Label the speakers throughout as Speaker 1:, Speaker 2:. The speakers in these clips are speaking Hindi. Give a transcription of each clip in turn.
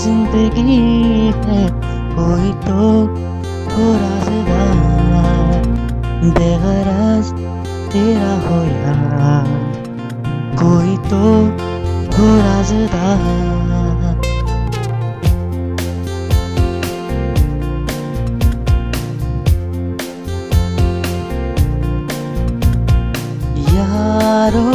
Speaker 1: जिंदगी है, कोई तो हो राज़दार, बेगरज तेरा हो यार, कोई तो हो राज़दार। यारो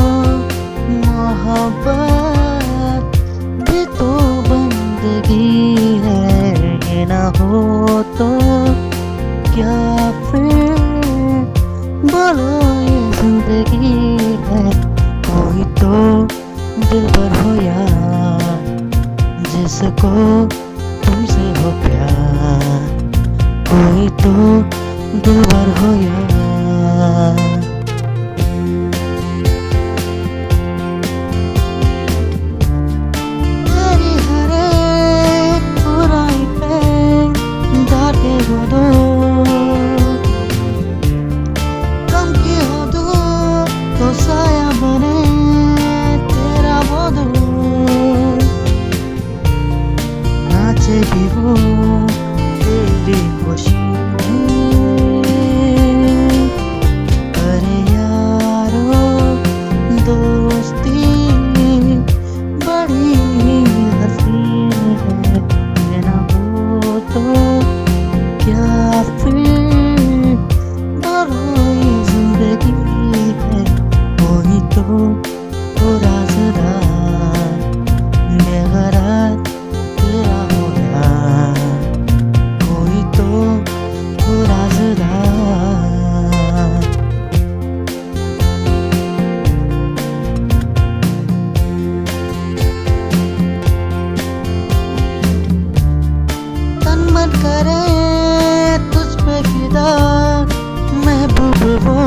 Speaker 1: मोहब्बत भी तो बंदगी है, ये ना हो तो क्या फिर बोलो ये जिंदगी है, कोई तो दिलबर हो यार, जिसको तुमसे हो प्यार, कोई तो दिलबर हो यार। कम की हो दो तो साया बने तेरा वो दो, नाचे भी वो तेरी खुशी। अरे यारो दोस्ती बड़ी हसीन है, ये ना हो तो क्या फिर बोलो ये जिंदगी है, कोई तो हो राज़दार, बेगरज तेरा हो यार, कोई तो हो राज़दार। तन मन करे तुझ पे फिदा महबूब वो,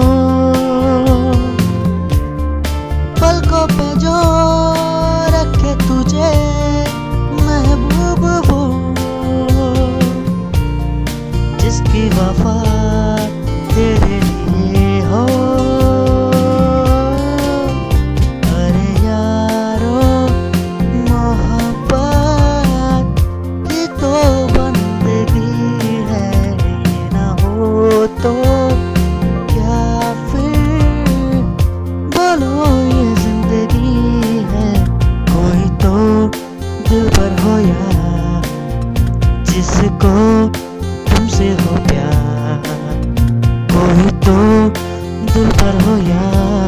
Speaker 1: पलकों पे जो रखे तुझे महबूब वो, जिसकी वफा तेरे लिए हो। अरे यारो मोहब्बत ही तो बंदगी है, ये ना हो तो क्या फिर बोलो ये जिंदगी है, कोई तो दिलबर हो यार, जिसको तुमसे हो प्यार, कोई तो दिलबर हो यार।